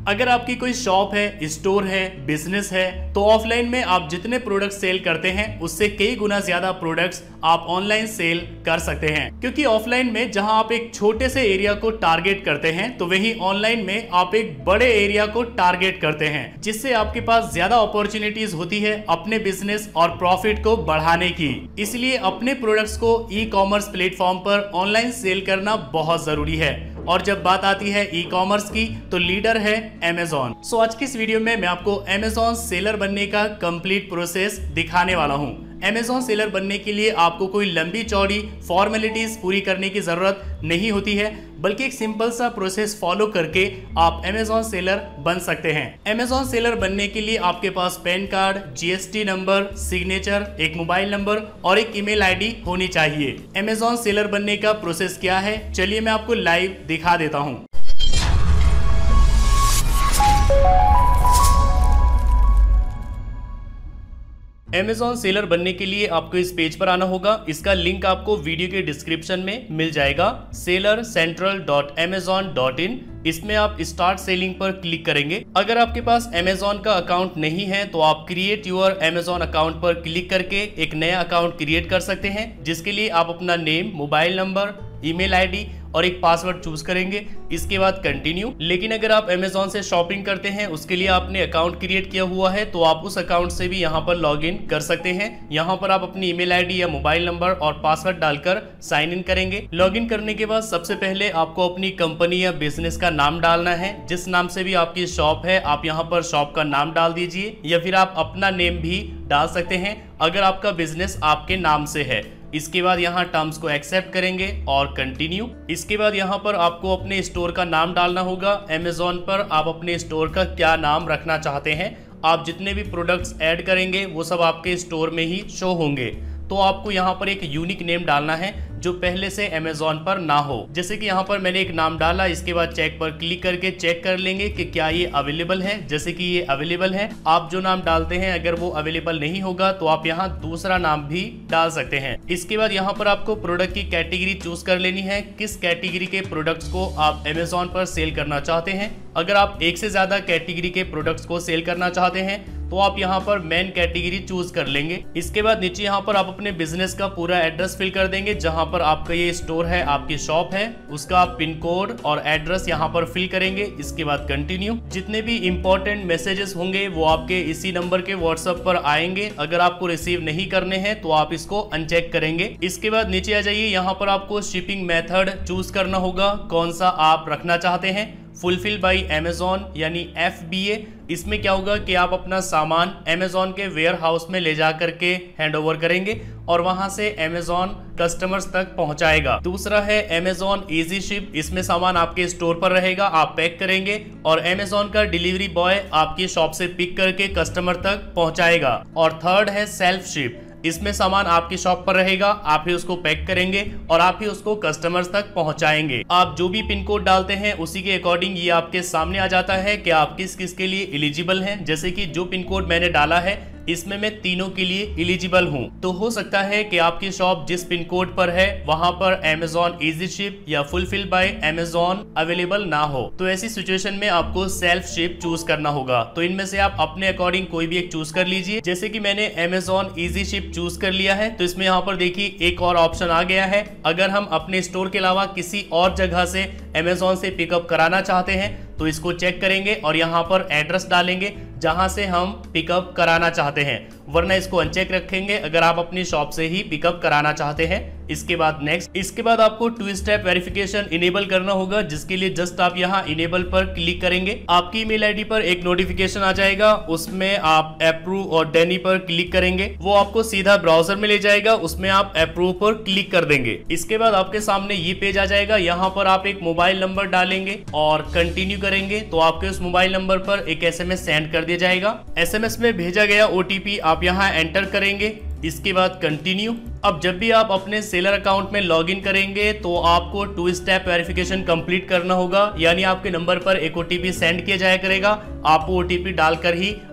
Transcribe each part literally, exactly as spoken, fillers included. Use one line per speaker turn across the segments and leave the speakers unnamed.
अगर आपकी कोई शॉप है, स्टोर है, बिजनेस है, तो ऑफलाइन में आप जितने प्रोडक्ट सेल करते हैं उससे कई गुना ज्यादा प्रोडक्ट्स आप ऑनलाइन सेल कर सकते हैं। क्योंकि ऑफलाइन में जहां आप एक छोटे से एरिया को टारगेट करते हैं, तो वही ऑनलाइन में आप एक बड़े एरिया को टारगेट करते हैं, जिससे आपके पास ज्यादा अपॉर्चुनिटीज होती है अपने बिजनेस और प्रॉफिट को बढ़ाने की। इसलिए अपने प्रोडक्ट्स को ई कॉमर्स प्लेटफॉर्म पर ऑनलाइन सेल करना बहुत जरूरी है। और जब बात आती है ई कॉमर्स की, तो लीडर है अमेज़न। सो आज की इस वीडियो में मैं आपको अमेज़न सेलर बनने का कंप्लीट प्रोसेस दिखाने वाला हूं। अमेज़न सेलर बनने के लिए आपको कोई लंबी चौड़ी फॉर्मेलिटीज पूरी करने की जरूरत नहीं होती है, बल्कि एक सिंपल सा प्रोसेस फॉलो करके आप अमेज़न सेलर बन सकते हैं। अमेज़न सेलर बनने के लिए आपके पास PAN card, GST number, signature, एक मोबाइल नंबर और एक ईमेल आईडी होनी चाहिए। अमेज़न सेलर बनने का प्रोसेस क्या है, चलिए मैं आपको लाइव दिखा देता हूं। अमेज़न सेलर बनने के लिए आपको इस पेज पर आना होगा। इसका लिंक आपको वीडियो के डिस्क्रिप्शन में मिल जाएगा, seller central dot Amazon dot in. इसमें आप स्टार्ट सेलिंग पर क्लिक करेंगे। अगर आपके पास अमेज़न का अकाउंट नहीं है तो आप क्रिएट योर अमेज़न अकाउंट पर क्लिक करके एक नया अकाउंट क्रिएट कर सकते हैं, जिसके लिए आप अपना name, mobile number, email ID और एक पासवर्ड चूज करेंगे। इसके बाद कंटिन्यू। लेकिन अगर आप अमेज़न से शॉपिंग करते हैं, उसके लिए आपने अकाउंट क्रिएट किया हुआ है, तो आप उस अकाउंट से भी यहाँ पर लॉग इन कर सकते हैं। यहाँ पर आप अपनी ईमेल आईडी या मोबाइल नंबर और पासवर्ड डालकर साइन इन करेंगे। लॉग इन करने के बाद सबसे पहले आपको अपनी कंपनी या बिजनेस का नाम डालना है। जिस नाम से भी आपकी शॉप है, आप यहाँ पर शॉप का नाम डाल दीजिए, या फिर आप अपना नेम भी डाल सकते हैं अगर आपका बिजनेस आपके नाम से है। इसके बाद यहाँ टर्म्स को एक्सेप्ट करेंगे और कंटिन्यू। इसके बाद यहाँ पर आपको अपने स्टोर का नाम डालना होगा। अमेज़न पर आप अपने स्टोर का क्या नाम रखना चाहते हैं। आप जितने भी प्रोडक्ट्स ऐड करेंगे वो सब आपके स्टोर में ही शो होंगे। तो आपको यहाँ पर एक यूनिक नेम डालना है जो पहले से अमेज़न पर ना हो। जैसे कि यहाँ पर मैंने एक नाम डाला। इसके बाद चेक पर क्लिक करके चेक कर लेंगे कि क्या ये अवेलेबल है। जैसे कि ये अवेलेबल है। आप जो नाम डालते हैं, अगर वो अवेलेबल नहीं होगा तो आप यहाँ दूसरा नाम भी डाल सकते हैं। इसके बाद यहाँ पर आपको प्रोडक्ट की कैटेगरी चूज कर लेनी है। किस कैटेगरी के प्रोडक्ट्स को आप अमेज़न पर सेल करना चाहते हैं। अगर आप एक से ज्यादा कैटेगरी के प्रोडक्ट्स को सेल करना चाहते हैं तो आप यहाँ पर मेन कैटेगरी चूज कर लेंगे। इसके बाद नीचे यहाँ पर आप अपने बिजनेस का पूरा एड्रेस फिल कर देंगे। जहाँ पर आपका ये स्टोर है, आपकी शॉप है, उसका पिन कोड और एड्रेस यहाँ पर फिल करेंगे। इसके बाद कंटिन्यू। जितने भी इंपॉर्टेंट मैसेजेस होंगे वो आपके इसी नंबर के व्हाट्सएप पर आएंगे। अगर आपको रिसीव नहीं करने हैं तो आप इसको अनचेक करेंगे। इसके बाद नीचे आ जाइए। यहाँ पर आपको शिपिंग मेथड चूज करना होगा, कौन सा आप रखना चाहते हैं। फुलफिल बाई अमेज़न यानी एफ बी ए। इसमें क्या होगा कि आप अपना सामान अमेज़न के वेयर हाउस में ले जा करके हैंड ओवर करेंगे और वहां से अमेज़न कस्टमर्स तक पहुंचाएगा। दूसरा है अमेज़न इजी शिप। इसमें सामान आपके स्टोर पर रहेगा, आप पैक करेंगे और अमेज़न का डिलीवरी बॉय आपकी शॉप से पिक करके कस्टमर तक पहुंचाएगा। और थर्ड है सेल्फ शिप। इसमें सामान आपकी शॉप पर रहेगा, आप ही उसको पैक करेंगे और आप ही उसको कस्टमर्स तक पहुंचाएंगे। आप जो भी पिन कोड डालते हैं उसी के अकॉर्डिंग ये आपके सामने आ जाता है कि आप किस किस के लिए एलिजिबल हैं। जैसे कि जो पिन कोड मैंने डाला है इसमें मैं तीनों के लिए एलिजिबल हूं। तो हो सकता है कि आपकी शॉप जिस पिन कोड पर है वहां पर अमेज़न इजी शिप या फुलफिल बाय अमेज़न अवेलेबल ना हो। तो ऐसी सिचुएशन में आपको सेल्फ शिप चूज करना होगा। तो इनमें से आप अपने अकॉर्डिंग कोई भी एक चूज कर लीजिए। जैसे कि मैंने अमेज़न इजी शिप चूज कर लिया है, तो इसमें यहाँ पर देखिए एक और ऑप्शन आ गया है। अगर हम अपने स्टोर के अलावा किसी और जगह से अमेज़न से पिकअप कराना चाहते हैं तो इसको चेक करेंगे और यहाँ पर एड्रेस डालेंगे जहां से हम पिकअप कराना चाहते हैं, वरना इसको अनचेक रखेंगे अगर आप अपनी शॉप से ही पिकअप कराना चाहते हैं। इसके बाद नेक्स्ट। इसके बाद आपको टू स्टेप वेरिफिकेशन इनेबल करना होगा, जिसके लिए जस्ट आप यहाँ इनेबल पर क्लिक करेंगे। आपकी ईमेल आईडी पर एक नोटिफिकेशन आ जाएगा, उसमें आप अप्रूव और डेनी पर क्लिक करेंगे। वो आपको सीधा ब्राउजर में ले जाएगा, उसमें आप अप्रूव पर क्लिक कर देंगे। इसके बाद आपके सामने ये पेज आ जाएगा। यहाँ पर आप एक मोबाइल नंबर डालेंगे और कंटिन्यू करेंगे तो आपके उस मोबाइल नंबर पर एक एसएमएस सेंड कर दिया जाएगा। एसएमएस में भेजा गया ओटीपी आप यहाँ एंटर करेंगे। इसके बाद कंटिन्यू। अब जब भी आप अपने सेलर अकाउंट में लॉगिन करेंगे तो आपको टू स्टेप वेरिफिकेशन कंप्लीट करना होगा, यानी आपके नंबर पर एक ओटीपी सेंड किया जाया करेगा। आप ओटीपी डालकर ही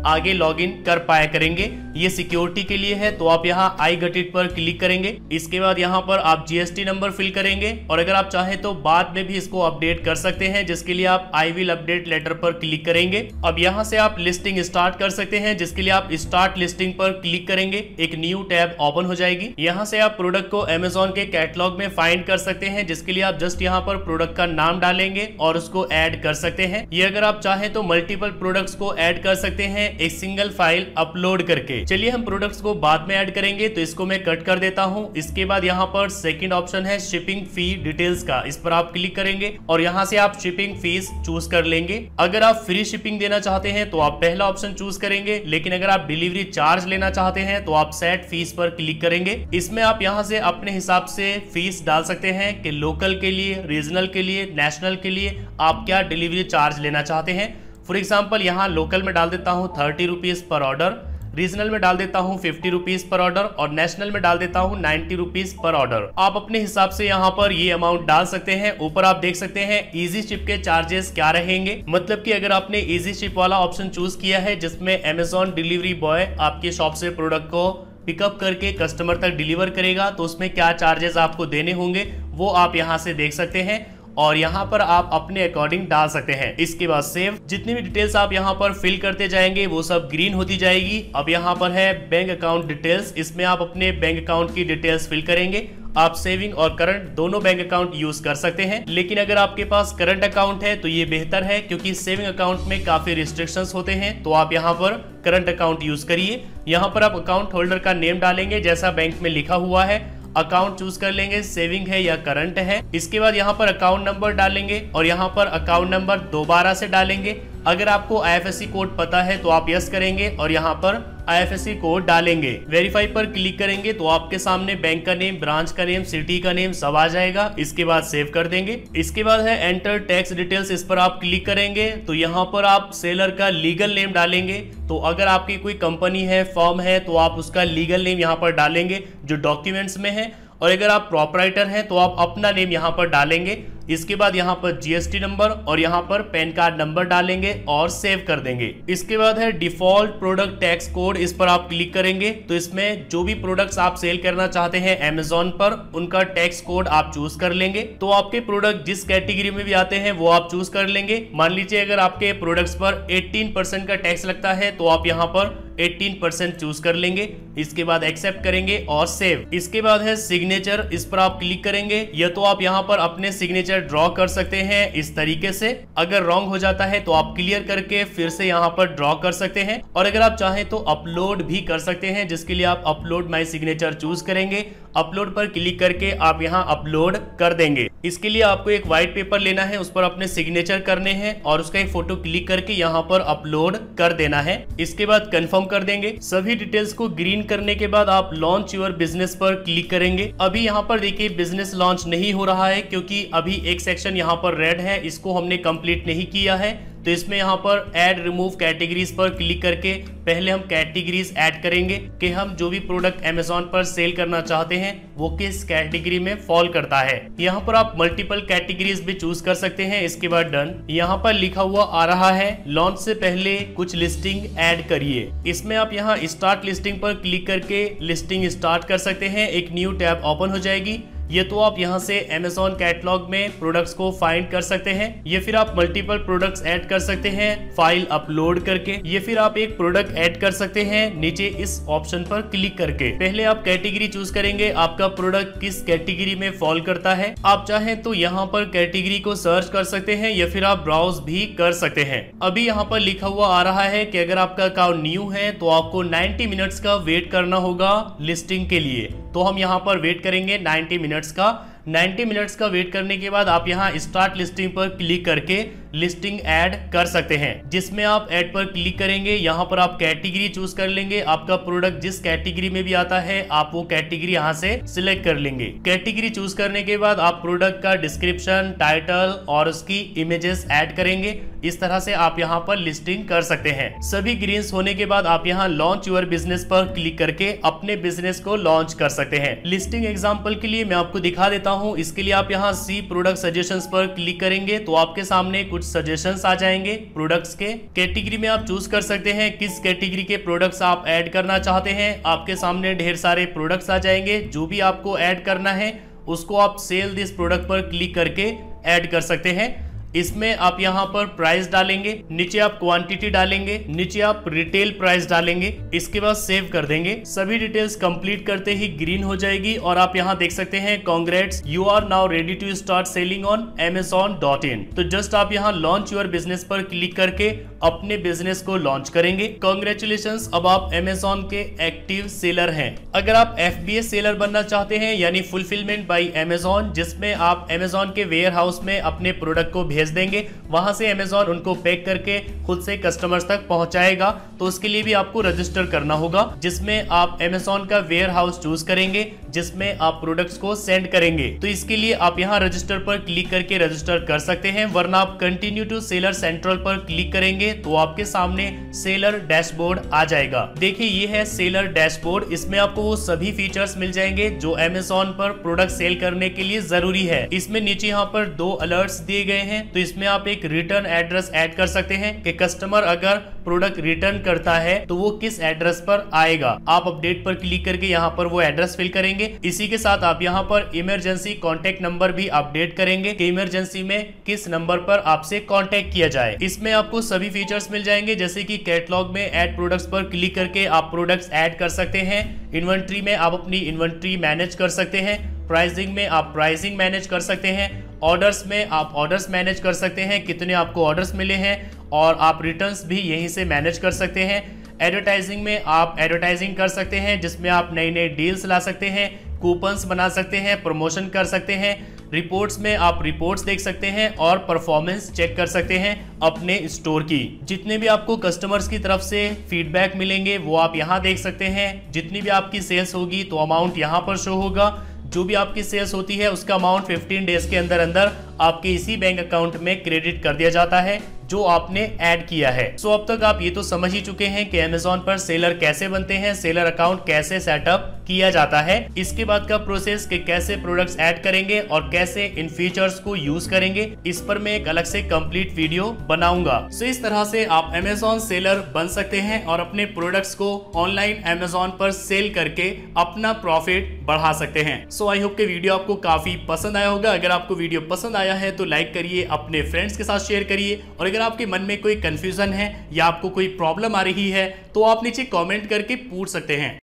आगे लॉगिन कर पाया करेंगे। ये सिक्योरिटी के लिए है, तो आप यहाँ आई गट इट पर क्लिक करेंगे। इसके बाद यहाँ पर आप जीएसटी नंबर फिल करेंगे और अगर आप चाहें तो बाद में भी इसको अपडेट कर सकते हैं, जिसके लिए आप आई विल अपडेट लेटर पर क्लिक करेंगे। अब यहाँ से आप लिस्टिंग स्टार्ट कर सकते हैं, जिसके लिए आप स्टार्ट लिस्टिंग पर क्लिक करेंगे। एक न्यू टैब ओपन हो जाएगी। यहाँ से आप प्रोडक्ट को अमेज़न के कैटलॉग में फाइंड कर सकते हैं, जिसके लिए आप जस्ट यहाँ पर प्रोडक्ट का नाम डालेंगे और उसको ऐड कर सकते हैं। ये अगर आप चाहें तो मल्टीपल प्रोडक्ट्स को ऐड कर सकते हैं एक सिंगल फाइल अपलोड करके। चलिए हम प्रोडक्ट्स को बाद में ऐड करेंगे, तो इसको मैं कट कर देता हूँ। इसके बाद यहाँ पर सेकंड ऑप्शन है शिपिंग फी डिटेल्स का, इस पर आप क्लिक करेंगे और यहाँ से आप शिपिंग फीस चूज कर लेंगे। अगर आप फ्री शिपिंग देना चाहते हैं तो आप पहला ऑप्शन चूज करेंगे, लेकिन अगर आप डिलीवरी चार्ज लेना चाहते हैं तो आप सेट फीस पर क्लिक करेंगे। इसमें आप यहाँ से अपने हिसाब से फीस डाल सकते हैं कि लोकल के लिए, रीजनल के लिए, नेशनल के लिए आप क्या डिलीवरी चार्ज लेना चाहते हैं। फॉर एग्जाम्पल यहाँ लोकल में डाल देता हूँ थर्टी रुपीज पर ऑर्डर, रीजनल में डाल देता हूँ फिफ्टी रुपीज पर ऑर्डर और नेशनल में डाल देता हूँ नाइन्टी रुपीज पर ऑर्डर। आप अपने हिसाब से यहाँ पर ये अमाउंट डाल सकते हैं। ऊपर आप देख सकते हैं इजी शिप के चार्जेस क्या रहेंगे। मतलब कि अगर आपने इजी शिप वाला ऑप्शन चूज किया है, जिसमें अमेज़न डिलीवरी बॉय आपके शॉप से प्रोडक्ट को पिकअप करके कस्टमर तक डिलीवर करेगा, तो उसमें क्या चार्जेस आपको देने होंगे वो आप यहाँ से देख सकते हैं और यहाँ पर आप अपने अकॉर्डिंग डाल सकते हैं। इसके बाद सेव, जितनी भी डिटेल्स आप यहाँ पर फिल करते जाएंगे वो सब ग्रीन होती जाएगी। अब यहाँ पर है बैंक अकाउंट डिटेल्स, इसमें आप अपने बैंक अकाउंट की डिटेल्स फिल करेंगे। आप सेविंग और करंट दोनों बैंक अकाउंट यूज कर सकते हैं, लेकिन अगर आपके पास करंट अकाउंट है तो ये बेहतर है, क्योंकि सेविंग अकाउंट में काफी रिस्ट्रिक्शंस होते हैं। तो आप यहाँ पर करंट अकाउंट यूज करिए। यहाँ पर आप अकाउंट होल्डर का नेम डालेंगे जैसा बैंक में लिखा हुआ है। अकाउंट चूज कर लेंगे सेविंग है या करंट है। इसके बाद यहाँ पर अकाउंट नंबर डालेंगे और यहाँ पर अकाउंट नंबर दोबारा से डालेंगे। अगर आपको आईएफएससी कोड पता है तो आप यस करेंगे और यहाँ पर आईएफएससी कोड डालेंगे। वेरीफाई पर क्लिक करेंगे तो आपके सामने बैंक का नेम, ब्रांच का नेम, सिटी का नेम सब आ जाएगा। इसके बाद सेव कर देंगे। इसके बाद है एंटर टैक्स डिटेल्स, इस पर आप क्लिक करेंगे तो यहाँ पर आप सेलर का लीगल नेम डालेंगे। तो अगर आपकी कोई कंपनी है, फर्म है, तो आप उसका लीगल नेम यहाँ पर डालेंगे जो डॉक्यूमेंट्स में है, और अगर आप प्रॉपराइटर हैं तो आप अपना नेम यहाँ पर डालेंगे। इसके बाद यहाँ पर जीएसटी नंबर और यहाँ पर पैन कार्ड नंबर डालेंगे और सेव कर देंगे। इसके बाद है डिफॉल्ट प्रोडक्ट टैक्स कोड, इस पर आप क्लिक करेंगे तो इसमें जो भी प्रोडक्ट्स आप सेल करना चाहते हैं अमेज़न पर, उनका टैक्स कोड आप चूज कर लेंगे। तो आपके प्रोडक्ट जिस कैटेगरी में भी आते हैं वो आप चूज कर लेंगे। मान लीजिए अगर आपके प्रोडक्ट्स पर अठारह परसेंट का टैक्स लगता है तो आप यहाँ पर अठारह परसेंट चूज कर लेंगे। इसके बाद एक्सेप्ट करेंगे और सेव। इसके बाद है सिग्नेचर, इस पर आप क्लिक करेंगे। या तो आप यहाँ पर अपने सिग्नेचर ड्रॉ कर सकते हैं इस तरीके से। अगर रॉन्ग हो जाता है तो आप क्लियर करके फिर से यहाँ पर ड्रॉ कर सकते हैं, और अगर आप चाहें तो अपलोड भी कर सकते हैं, जिसके लिए आप अपलोड माय सिग्नेचर चूज करेंगे। अपलोड पर क्लिक करके आप यहाँ अपलोड कर देंगे। इसके लिए आपको एक व्हाइट पेपर लेना है, उस पर अपने सिग्नेचर करने हैं और उसका एक फोटो क्लिक करके यहाँ पर अपलोड कर देना है। इसके बाद कंफर्म कर देंगे। सभी डिटेल्स को ग्रीन करने के बाद आप लॉन्च योर बिजनेस पर क्लिक करेंगे। अभी यहाँ पर देखिए बिजनेस लॉन्च नहीं हो रहा है, क्योंकि अभी एक सेक्शन यहाँ पर रेड है, इसको हमने कंप्लीट नहीं किया है। तो इसमें यहाँ पर ऐड रिमूव कैटेगरीज पर क्लिक करके पहले हम कैटेगरीज ऐड करेंगे कि हम जो भी प्रोडक्ट अमेज़न पर सेल करना चाहते हैं वो किस कैटेगरी में फॉल करता है। यहाँ पर आप मल्टीपल कैटेगरीज भी चूज कर सकते हैं। इसके बाद डन। यहाँ पर लिखा हुआ आ रहा है लॉन्च से पहले कुछ लिस्टिंग ऐड करिए। इसमें आप यहाँ स्टार्ट लिस्टिंग पर क्लिक करके लिस्टिंग स्टार्ट कर सकते हैं। एक न्यू टैब ओपन हो जाएगी। ये तो आप यहाँ से अमेज़न कैटलॉग में प्रोडक्ट्स को फाइंड कर सकते हैं। ये फिर आप मल्टीपल प्रोडक्ट्स ऐड कर सकते हैं फाइल अपलोड करके। ये फिर आप एक प्रोडक्ट ऐड कर सकते हैं नीचे इस ऑप्शन पर क्लिक करके। पहले आप कैटेगरी चूज करेंगे, आपका प्रोडक्ट किस कैटेगरी में फॉल करता है। आप चाहें तो यहाँ पर कैटेगरी को सर्च कर सकते हैं या फिर आप ब्राउज भी कर सकते हैं। अभी यहाँ पर लिखा हुआ आ रहा है कि अगर आपका अकाउंट न्यू है तो आपको नाइन्टी मिनट्स का वेट करना होगा लिस्टिंग के लिए। तो हम यहाँ पर वेट करेंगे नाइन्टी मिनट्स का। नाइन्टी मिनट्स का वेट करने के बाद आप यहाँ स्टार्ट लिस्टिंग पर क्लिक करके लिस्टिंग ऐड कर सकते हैं, जिसमें आप ऐड पर क्लिक करेंगे। यहाँ पर आप कैटेगरी चूज कर लेंगे। आपका प्रोडक्ट जिस कैटेगरी में भी आता है आप वो कैटेगरी यहाँ से सिलेक्ट कर लेंगे। कैटेगरी चूज करने के बाद आप प्रोडक्ट का डिस्क्रिप्शन, टाइटल और उसकी इमेजेस ऐड करेंगे। इस तरह से आप यहाँ पर लिस्टिंग कर सकते हैं। सभी ग्रीन्स होने के बाद आप यहाँ लॉन्च योर बिजनेस पर क्लिक करके अपने बिजनेस को लॉन्च कर सकते हैं। लिस्टिंग एग्जाम्पल के लिए मैं आपको दिखा देता हूँ। इसके लिए आप यहाँ सी प्रोडक्ट सजेशंस पर क्लिक करेंगे तो आपके सामने कुछ कुछ सजेशंस आ जाएंगे प्रोडक्ट्स के। कैटेगरी में आप चूज कर सकते हैं किस कैटेगरी के प्रोडक्ट्स आप ऐड करना चाहते हैं। आपके सामने ढेर सारे प्रोडक्ट्स आ जाएंगे, जो भी आपको ऐड करना है उसको आप सेल दिस प्रोडक्ट पर क्लिक करके ऐड कर सकते हैं। इसमें आप यहाँ पर प्राइस डालेंगे, नीचे आप क्वांटिटी डालेंगे, नीचे आप रिटेल प्राइस डालेंगे, इसके बाद सेव कर देंगे। सभी डिटेल्स कंप्लीट करते ही ग्रीन हो जाएगी और आप यहाँ देख सकते हैं congrats, you are now ready to start selling on Amazon dot in. तो जस्ट आप यहाँ लॉन्च योर बिजनेस पर क्लिक करके अपने बिजनेस को लॉन्च करेंगे। कांग्रेचुलेशंस, अब आप अमेज़न के एक्टिव सेलर हैं। अगर आप एफ बी ए सेलर बनना चाहते हैं यानी फुलफिलमेंट बाय अमेज़न, जिसमें आप अमेज़न के वेयर हाउस में अपने प्रोडक्ट को भेज देंगे, वहां से अमेज़न उनको पैक करके खुद से कस्टमर्स तक पहुंचाएगा, तो उसके लिए भी आपको रजिस्टर करना होगा, जिसमें आप अमेज़न का वेयर हाउस चूज करेंगे जिसमें आप प्रोडक्ट्स को सेंड करेंगे। तो इसके लिए आप यहाँ रजिस्टर पर क्लिक करके रजिस्टर कर सकते हैं, वरना आप कंटिन्यू टू सेलर सेंट्रल पर क्लिक करेंगे तो आपके सामने सेलर डैशबोर्ड आ जाएगा। देखिए ये है सेलर डैशबोर्ड, इसमें आपको वो सभी फीचर्स मिल जाएंगे जो अमेज़न पर प्रोडक्ट सेल करने के लिए जरूरी है। इसमें नीचे यहाँ पर दो अलर्ट्स दिए गए हैं, तो इसमें आप एक रिटर्न एड्रेस ऐड कर सकते हैं कि कस्टमर अगर प्रोडक्ट रिटर्न करता है तो वो किस एड्रेस पर आएगा। आप अपडेट पर क्लिक करके यहाँ पर वो एड्रेस फिल करेंगे। इसी के साथ आप यहाँ पर इमरजेंसी कॉन्टेक्ट नंबर भी अपडेट करेंगे कि इमरजेंसी में किस नंबर पर आपसे कॉन्टेक्ट किया जाए। इसमें आपको सभी फीचर्स मिल जाएंगे, जैसे कि कैटलॉग में ऐड प्रोडक्ट्स पर क्लिक करके आप प्रोडक्ट्स ऐड कर सकते हैं। इन्वेंट्री में आप अपनी इन्वेंट्री मैनेज कर सकते हैं। प्राइसिंग में आप प्राइसिंग मैनेज कर सकते हैं। ऑर्डर्स में आप ऑर्डर्स मैनेज कर सकते हैं, कितने आपको ऑर्डर्स मिले हैं, और आप रिटर्न्स भी यहीं से मैनेज कर सकते हैं। एडवर्टाइजिंग में आप एडवर्टाइजिंग कर सकते हैं, जिसमें आप नई नई डील्स ला सकते हैं, कूपन्स बना सकते हैं, प्रमोशन कर सकते हैं। रिपोर्ट्स में आप रिपोर्ट्स देख सकते हैं और परफॉर्मेंस चेक कर सकते हैं अपने स्टोर की। जितने भी आपको कस्टमर्स की तरफ से फीडबैक मिलेंगे वो आप यहाँ देख सकते हैं। जितनी भी आपकी सेल्स होगी तो अमाउंट यहाँ पर शो होगा। जो भी आपकी सेल्स होती है उसका अमाउंट पंद्रह डेज के अंदर अंदर आपके इसी बैंक अकाउंट में क्रेडिट कर दिया जाता है जो आपने ऐड किया है। सो अब तक आप ये तो समझ ही चुके हैं कि अमेज़न पर सेलर कैसे बनते हैं, सेलर अकाउंट कैसे सेटअप किया जाता है। इसके बाद का प्रोसेस कि कैसे प्रोडक्ट्स ऐड करेंगे और कैसे इन फीचर्स को यूज करेंगे, इस पर मैं एक अलग से कंप्लीट वीडियो बनाऊंगा। सो इस तरह से आप अमेज़न सेलर बन सकते हैं और अपने प्रोडक्ट्स को ऑनलाइन अमेज़न पर सेल करके अपना प्रॉफिट बढ़ा सकते हैं। सो आई होप कि वीडियो आपको काफी पसंद आया होगा। अगर आपको वीडियो पसंद आया है तो लाइक करिए, अपने फ्रेंड्स के साथ शेयर करिए, और अगर आपके मन में कोई कंफ्यूजन है या आपको कोई प्रॉब्लम आ रही है तो आप नीचे कमेंट करके पूछ सकते हैं।